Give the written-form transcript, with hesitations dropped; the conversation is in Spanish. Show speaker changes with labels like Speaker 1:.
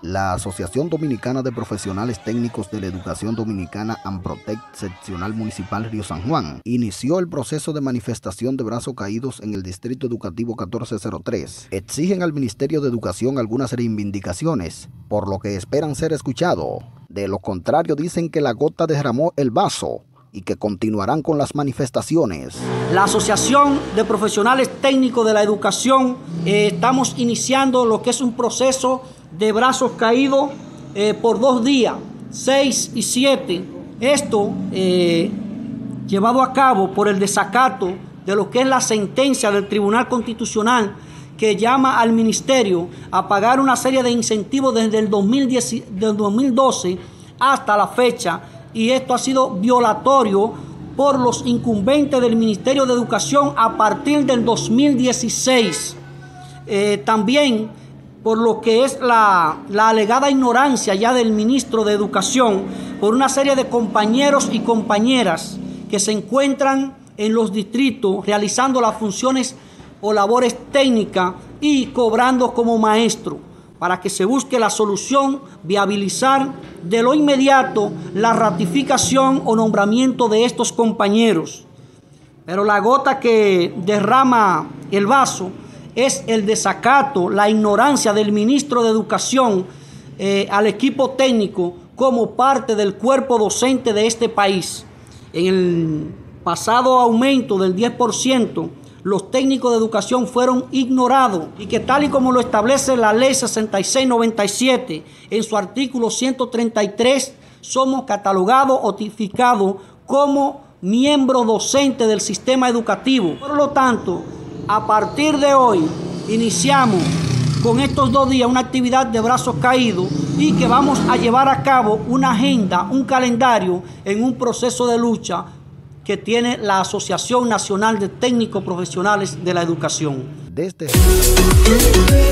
Speaker 1: La Asociación Dominicana de Profesionales Técnicos de la Educación Dominicana AMPROTEC Seccional Municipal Río San Juan inició el proceso de manifestación de brazos caídos en el Distrito Educativo 1403. Exigen al Ministerio de Educación algunas reivindicaciones, por lo que esperan ser escuchados. De lo contrario, dicen que la gota derramó el vaso y que continuarán con las manifestaciones.
Speaker 2: La Asociación de Profesionales Técnicos de la Educación estamos iniciando lo que es un proceso de brazos caídos por 2 días, 6 y 7. Esto llevado a cabo por el desacato de lo que es la sentencia del Tribunal Constitucional que llama al Ministerio a pagar una serie de incentivos desde el 2012 hasta la fecha, y esto ha sido violatorio por los incumbentes del Ministerio de Educación a partir del 2016. También por lo que es la alegada ignorancia ya del ministro de Educación por una serie de compañeros y compañeras que se encuentran en los distritos realizando las funciones o labores técnicas y cobrando como maestro, para que se busque la solución, viabilizar de lo inmediato la ratificación o nombramiento de estos compañeros. Pero la gota que derrama el vaso es el desacato, la ignorancia del ministro de Educación al equipo técnico como parte del cuerpo docente de este país. En el pasado aumento del 10%, los técnicos de educación fueron ignorados, y que tal y como lo establece la ley 6697 en su artículo 133, somos catalogados o tipificados como miembros docentes del sistema educativo. Por lo tanto, a partir de hoy iniciamos con estos 2 días una actividad de brazos caídos y que vamos a llevar a cabo una agenda, un calendario en un proceso de lucha que tiene la Asociación Nacional de Técnicos Profesionales de la Educación.
Speaker 1: Desde